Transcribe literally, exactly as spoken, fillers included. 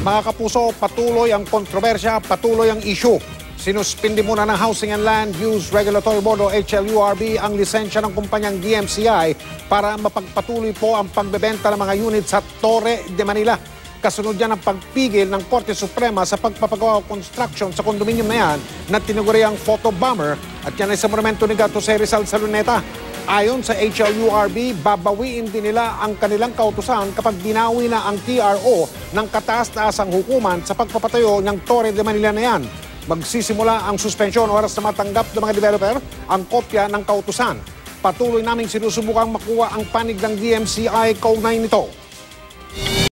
Mga kapuso, patuloy ang kontrobersya, patuloy ang issue. Sinuspindi muna ng Housing and Land Use Regulatory Board o H L U R B ang lisensya ng kumpanyang D M C I para mapagpatuloy po ang pagbebenta ng mga unit sa Torre de Manila. Kasunod yan ang pagpigil ng Korte Suprema sa pagpapagawa o construction sa kondominium na yan na tinuguri ang photo bomber at yan ay sa monumento ni Gato C. Rizal sa Luneta. Ayon sa H L U R B, babawiin din nila ang kanilang kautusan kapag dinawi na ang T R O ng kataas-taasang hukuman sa pagpapatayo ng Torre de Manila na yan. Magsisimula ang suspensyon oras na matanggap ng mga developer ang kopya ng kautusan. Patuloy naming sinusubukang makuha ang panig ng D M C I kaugnay nito.